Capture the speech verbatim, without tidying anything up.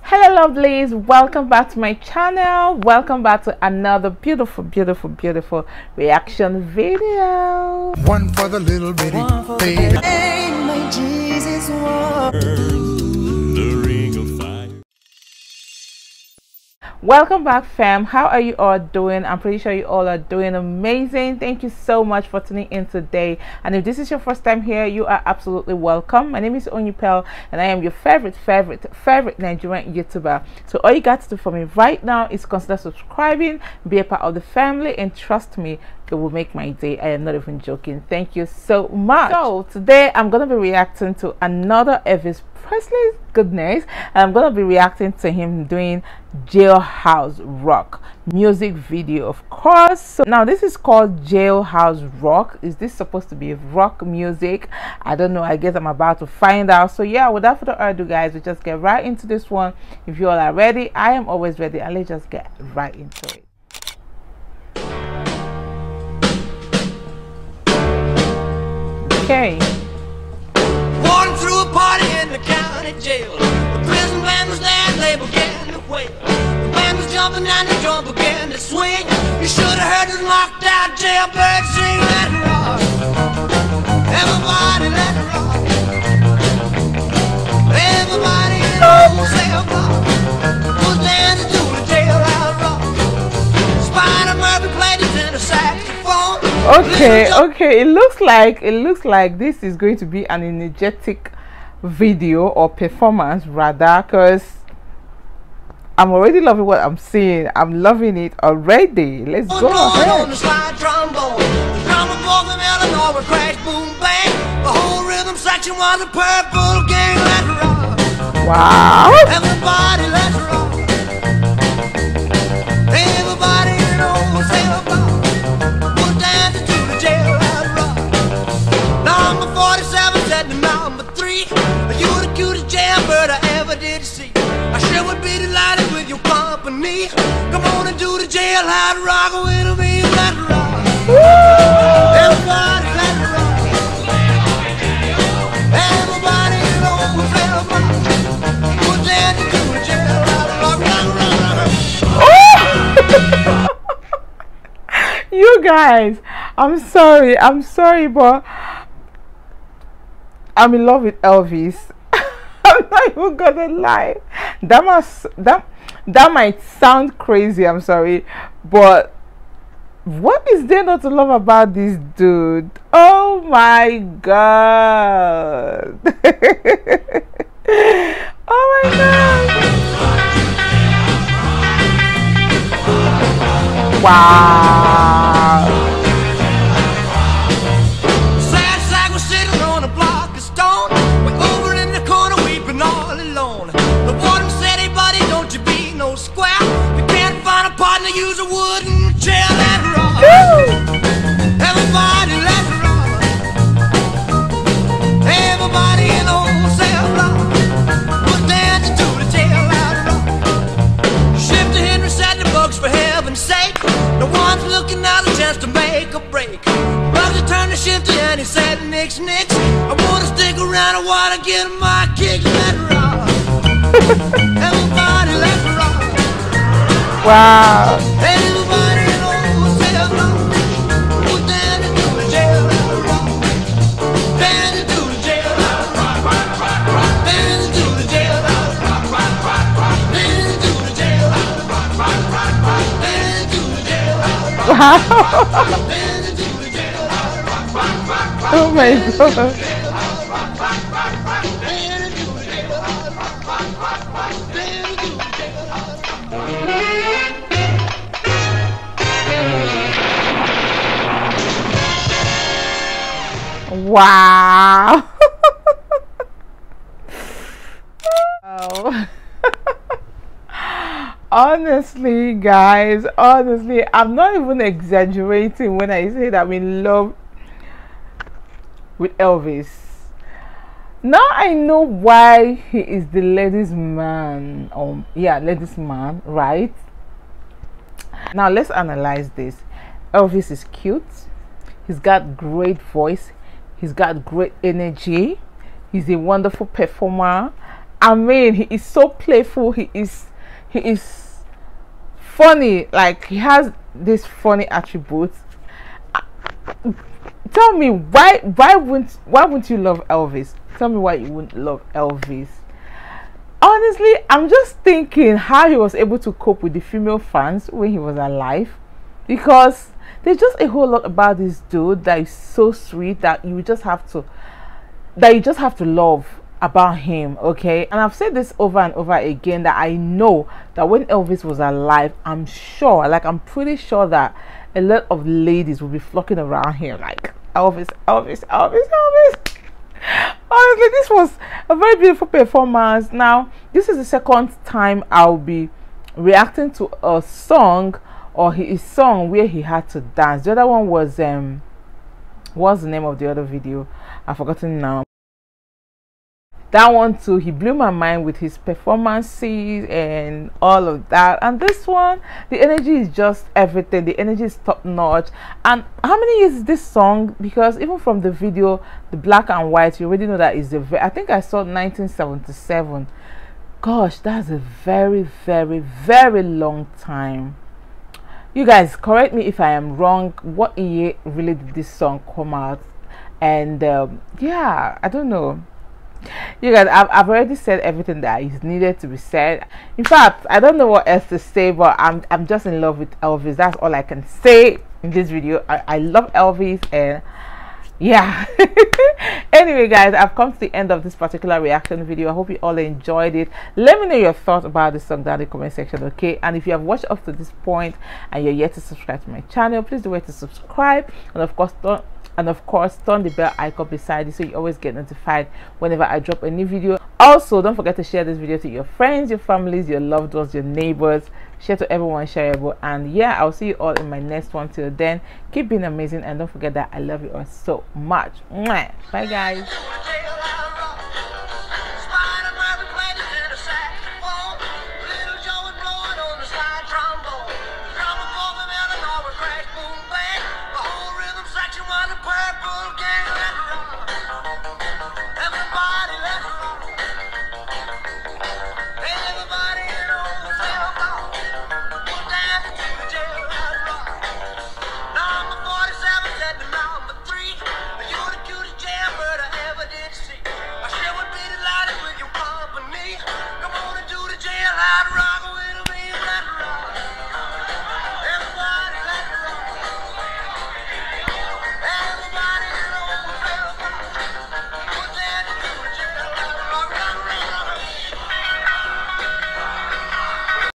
Hello lovelies, welcome back to my channel. Welcome back to another beautiful beautiful beautiful reaction video. One for the little bitty baby. Hey, my Jesus, one. Welcome back fam. How are you all doing? I'm pretty sure you all are doing amazing. Thank you so much for tuning in today, and if this is your first time here, you are absolutely welcome. My name is Onyipel and I am your favorite favorite favorite Nigerian YouTuber. So all you got to do for me right now is consider subscribing, be a part of the family, and trust me, it will make my day. I am not even joking. Thank you so much. So today I'm gonna be reacting to another Elvis Presley's goodness, and I'm gonna be reacting to him doing Jailhouse Rock music video, of course. So now this is called Jailhouse Rock. Is this supposed to be rock music? I don't know. I guess I'm about to find out. So yeah, without further ado guys, we just get right into this one. If you all are ready, I am always ready, and let's just get right into it. Okay. Walking through a party in the county jail. The prison band was there and they began to wail. The band was jumping and the drum began to swing. You should have heard this knocked out jailbird sing. Let it rock. Everybody let it rock. Everybody in the whole cell block was dancing to the jailhouse rock. Spider Murphy played the tenor saxophone. Okay, okay, it looks like it looks like this is going to be an energetic video or performance rather, because I'm already loving what I'm seeing. I'm loving it already. Let's go ahead. On the slide trombone, the drummer boy from Illinois would crash, boom, bang. The whole rhythm section was a purple gang. Let's rock. Wow. Everybody, let's rock. Everybody in the whole cell block was dancing to the jailhouse rock. Number forty-seven said to number three, you the cutest jailbird I ever did see. I sure would be delighted with your company. Come on and do the jailhouse rock with me. Let's rock. Everybody, let's rock. Everybody in the whole cell block was dancing to the jailhouse rock. Rock, rock, rock, rock. You guys, I'm sorry, I'm sorry, but I'm in love with Elvis. I'm not even gonna lie. That must that that might sound crazy, I'm sorry, but what is there not to love about this dude? Oh my god. Oh my god. Wow. Sad sack was sitting on a block of stone. We're over in the corner weeping all alone. The warden said, hey buddy, don't you be no square. If you can't find a partner, use a wooden chair. Let's rock. Everybody, let's rock. Everybody in the whole cell block was dancing to the jailhouse rock. Shifter Henry said the books for heaven's sake. No one's looking out a chance to make a break. Roger turned the shifter and he said, nix, nix. I wanna stick around, I wanna get my kicks. Let's rock. Everybody, let's rock. Wow. Everybody in the whole cell block was dancing to the jailhouse rock. Dancing to the jailhouse rock. Dancing to the jailhouse rock. Dancing to the jailhouse rock. Dancing to the jailhouse rock. Wow. Oh my god. Wow. Oh. Honestly guys, honestly, I'm not even exaggerating when I say that I'm in love with Elvis. Now I know why he is the ladies man. Um yeah, ladies man, right? Now let's analyze this. Elvis is cute, he's got great voice, he's got great energy, he's a wonderful performer, I mean, he is so playful. He is he is funny. Like, he has this funny attributes. Tell me why why wouldn't why wouldn't you love Elvis? Tell me why you wouldn't love Elvis. Honestly, I'm just thinking how he was able to cope with the female fans when he was alive, because there's just a whole lot about this dude that is so sweet that you just have to that you just have to love about him. Okay, and I've said this over and over again, that I know that when Elvis was alive, I'm sure, like I'm pretty sure that a lot of ladies will be flocking around him like, Elvis, Elvis, Elvis, Elvis. Honestly, this was a very beautiful performance. Now, this is the second time I'll be reacting to a song or his song where he had to dance. The other one was um what's the name of the other video? I've forgotten now. That one too, he blew my mind with his performances and all of that. And this one, the energy is just everything. The energy is top notch. And how many years is this song? Because even from the video, the black and white, you already know that is the I think I saw nineteen seventy-seven. Gosh, that's a very very very long time. You guys correct me if I am wrong. What year really did this song come out? And um, yeah, I don't know. You guys, I've, I've already said everything that is needed to be said. In fact, I don't know what else to say, but I'm I'm just in love with Elvis. That's all I can say in this video. I, I love Elvis, and yeah. Anyway guys, I've come to the end of this particular reaction video. I hope you all enjoyed it. Let me know your thoughts about this song down in the comment section, okay? And if you have watched up to this point and you're yet to subscribe to my channel, please do it to subscribe, and of course don't and of course turn the bell icon beside it so you always get notified whenever I drop a new video. Also, don't forget to share this video to your friends, your families, your loved ones, your neighbors. Share to everyone shareable. And yeah, I'll see you all in my next one. Till then, keep being amazing, and don't forget that I love you all so much. Mwah. Bye guys.